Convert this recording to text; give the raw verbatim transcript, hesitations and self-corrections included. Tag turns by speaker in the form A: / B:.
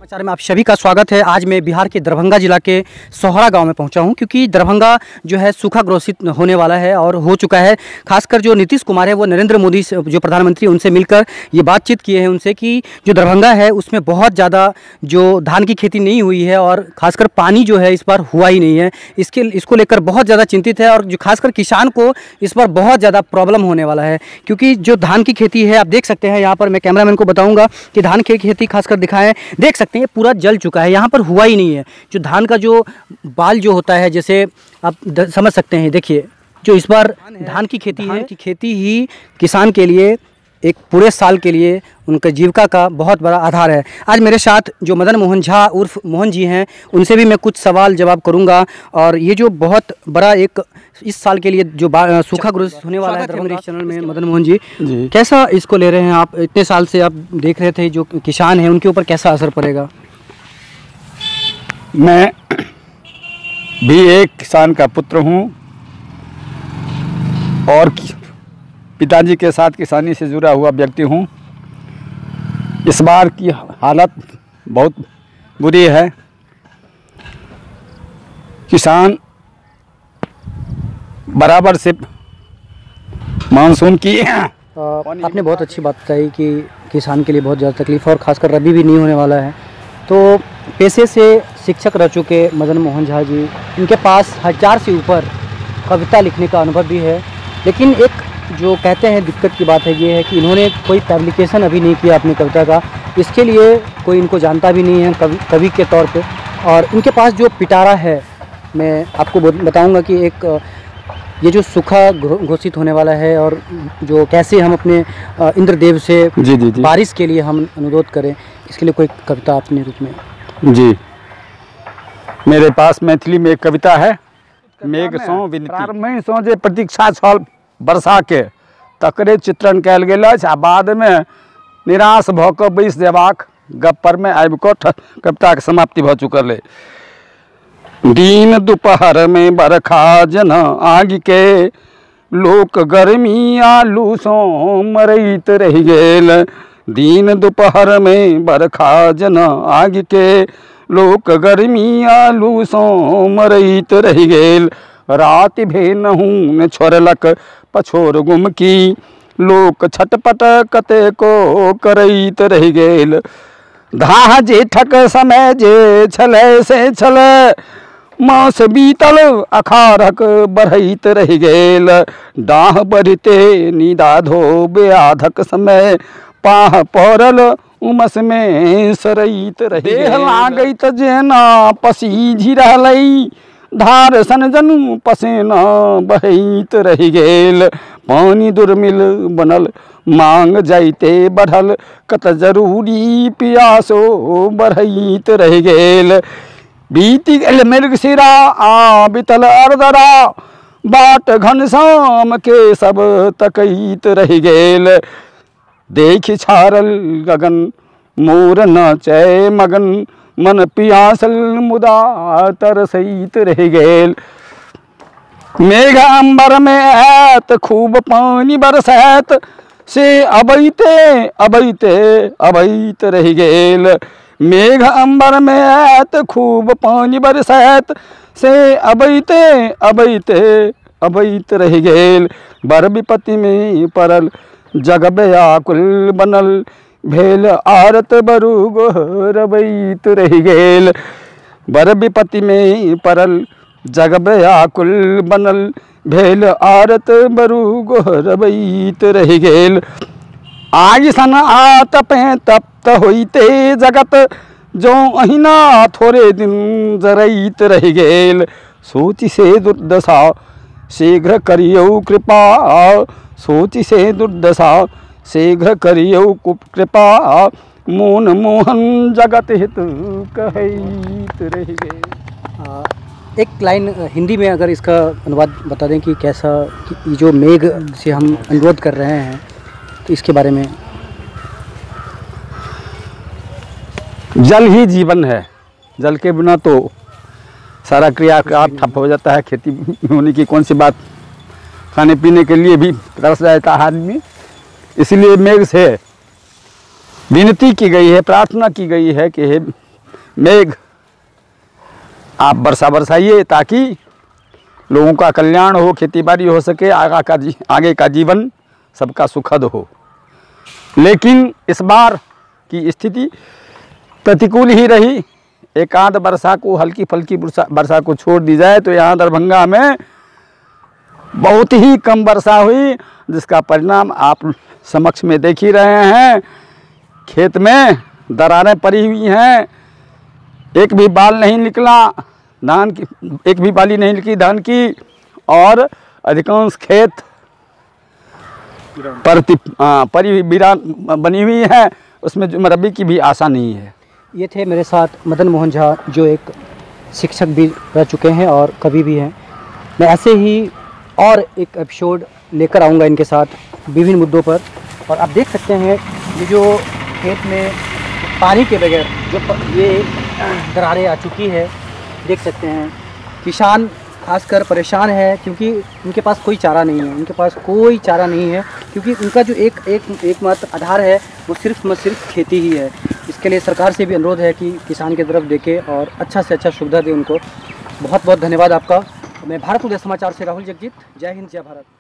A: समाचार में आप सभी का स्वागत है। आज मैं बिहार के दरभंगा जिला के सोहरा गांव में पहुंचा हूं, क्योंकि दरभंगा जो है सूखा ग्रसित होने वाला है और हो चुका है। खासकर जो नीतीश कुमार है वो नरेंद्र मोदी जो प्रधानमंत्री उनसे मिलकर ये बातचीत किए हैं उनसे कि जो दरभंगा है उसमें बहुत ज़्यादा जो धान की खेती नहीं हुई है और खासकर पानी जो है इस बार हुआ ही नहीं है। इसके इसको लेकर बहुत ज़्यादा चिंतित है और जो खासकर किसान को इस बार बहुत ज़्यादा प्रॉब्लम होने वाला है, क्योंकि जो धान की खेती है आप देख सकते हैं। यहाँ पर मैं कैमरामैन को बताऊँगा कि धान की खेती खासकर दिखाएँ, देख सकते हैं पूरा जल चुका है, यहाँ पर हुआ ही नहीं है। जो धान का जो बाल जो होता है, जैसे आप समझ सकते हैं, देखिए जो इस बार धान की खेती है, की खेती ही किसान के लिए एक पूरे साल के लिए उनके जीविका का बहुत बड़ा आधार है। आज मेरे साथ जो मदन मोहन झा उर्फ मोहन जी हैं, उनसे भी मैं कुछ सवाल जवाब करूंगा। और ये जो बहुत बड़ा एक इस साल के लिए जो सूखा ग्रस्त होने वाला है दरभंगा चैनल में, मदन मोहन जी, जी कैसा इसको ले रहे हैं आप? इतने साल से आप देख रहे थे, जो किसान हैं उनके ऊपर कैसा असर पड़ेगा?
B: मैं भी एक किसान का पुत्र हूँ और पिताजी के साथ किसानी से जुड़ा हुआ व्यक्ति हूँ। इस बार की हालत बहुत बुरी है। किसान बराबर से मानसून की
A: आपने बहुत अच्छी बात बताई कि किसान के लिए बहुत ज़्यादा तकलीफ है और ख़ासकर रबी भी नहीं होने वाला है। तो पेशे से शिक्षक रह चुके मदन मोहन झा जी, इनके पास हजार से ऊपर कविता लिखने का अनुभव भी है, लेकिन एक जो कहते हैं दिक्कत की बात है ये है कि इन्होंने कोई पब्लिकेशन अभी नहीं किया अपनी कविता का। इसके लिए कोई इनको जानता भी नहीं है कवि कवि के तौर पे। और इनके पास जो पिटारा है, मैं आपको बताऊंगा कि एक ये जो सूखा घोषित होने वाला है और जो कैसे हम अपने इंद्रदेव से
B: जी जी जी
A: बारिश के लिए हम अनुरोध करें, इसके लिए कोई कविता अपने रूप में।
B: जी, मेरे पास मैथिली में एक कविता है। मेघ सौ विनती सौ जे प्रतीक्षा छल वर्षा के तकरे चित्रण कयल गेल अछि, आ बाद में निराश भऽ कऽ बैस जेबाक गप पर में आबि कऽ कविता के समाप्ति भऽ चुकल है। दिन दोपहर में बरखा जन आग के लोक गर्मी आलू सो मरैत रहि गेल। दिन दोपहर में बरखा जन आग के लोक गर्मी आलू सो मरैत रहि गेल। राति भे नहून छोड़लक पछोर गुम की लोक छटपट कते को करैत रहि गेल। धाह जेठक समय जे छलै से छलै, मास बीतल अखारक बढ़ैत रहि गेल। डाह बढ़िते निदा धोबे आधक समय, पाह पड़ल उमस में सरैत रहि गेल। देह लागैत जेना पसीझि रहलै, धार सन जनू पसेना बहैत रहि गेल। पानी दुर्मिल बनल मांग जाइते बढ़ल, कत जरूरी पियासो बढ़ैत रहि गेल। बीति गेल मृगशिरा आ बितल अरदरा, बाट घनश्याम के सब तकैत रहि गेल। देखि छारल गगन मोर नाचै मगन, मन पियासल मुदा तरसैत रहि गेल। मेघ अंबर में आयत खूब पानी बरसैत, से अबैते अबैते अबैत रहि गेल। मेघ अंबर में आयत खूब पानी बरसैत, से अबैते अबैते अबैत रहि गेल। बर विपत्ति में पड़ल जग व्याकुल बनल, भेल आरत बरु गोहरबैत रहि गेल। बर विपत्ति में पड़ल जग व्याकुल बनल, भेल आरत बरु गोहरबैत रहि गेल। आग सन आतपे तप्त होइते जगत, जो अहिना थोड़े दिन जरैत रहि गेल। सोचि से दुर्दशा शीघ्र करियौ कृपा, सोचि से दुर्दशा शीघ्र करियौ कृपा, मोन मोहन जगत हित कहैत रहि गेल।
A: एक लाइन हिंदी में अगर इसका अनुवाद बता दें कि कैसा, कि जो मेघ से हम अनुरोध कर रहे हैं, तो इसके बारे में।
B: जल ही जीवन है, जल के बिना तो सारा क्रियाकलाप ठप हो जाता है। खेती होने की कौन सी बात, खाने पीने के लिए भी तरस जाता है आदमी। इसलिए मेघ से विनती की गई है, प्रार्थना की गई है कि हे मेघ आप वर्षा बरसाइए ताकि लोगों का कल्याण हो, खेती बाड़ी हो सके, आगे का जी आगे का जीवन सबका सुखद हो। लेकिन इस बार की स्थिति प्रतिकूल ही रही। एक आध वर्षा को, हल्की फल्की वर्षा को छोड़ दी जाए तो यहाँ दरभंगा में बहुत ही कम वर्षा हुई, जिसका परिणाम आप समक्ष में देख ही रहे हैं। खेत में दरारें पड़ी हुई हैं, एक भी बाल नहीं निकला धान की, एक भी बाली नहीं निकली धान की, और अधिकांश खेत परति परी वीरान बनी हुई है, उसमें जो रबी की भी आशा नहीं है।
A: ये थे मेरे साथ मदन मोहन झा, जो एक शिक्षक भी रह चुके हैं और कवि भी हैं। मैं ऐसे ही और एक एपिसोड लेकर आऊँगा इनके साथ विभिन्न मुद्दों पर। और आप देख सकते हैं ये जो खेत में पानी के बगैर जो ये दरारें आ चुकी है, देख सकते हैं किसान खासकर परेशान है, क्योंकि उनके पास कोई चारा नहीं है, उनके पास कोई चारा नहीं है, क्योंकि उनका जो एक एक एकमात्र आधार है वो सिर्फ म सिर्फ खेती ही है। इसके लिए सरकार से भी अनुरोध है कि किसान की तरफ देखे और अच्छा से अच्छा सुविधा दे उनको। बहुत बहुत धन्यवाद आपका। मैं भारत उदय समाचार से राहुल जगजीत। जय हिंद, जय भारत।